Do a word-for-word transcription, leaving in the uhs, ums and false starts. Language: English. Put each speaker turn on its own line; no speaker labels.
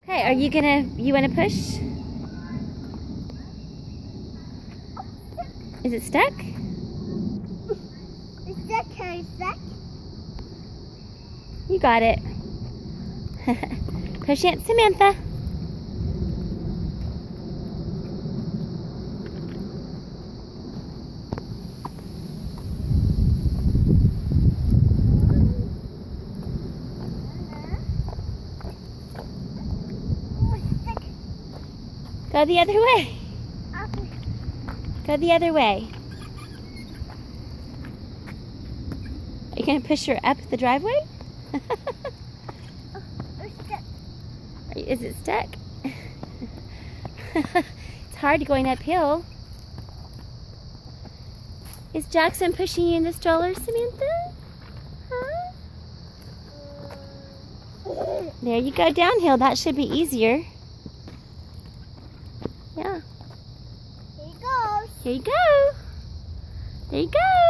Okay, are you gonna, you wanna push? Is it stuck?
Is that kind of stuck?
You got it. Push it, Samantha. Go the other way.
Okay.
Go the other way. Are you going to push her up the driveway?
Oh, it's stuck.
Is it stuck? It's hard going uphill. Is Jackson pushing you in the stroller, Samantha? Huh? There you go, downhill. That should be easier. Yeah.
Here you go.
Here you go. There you go.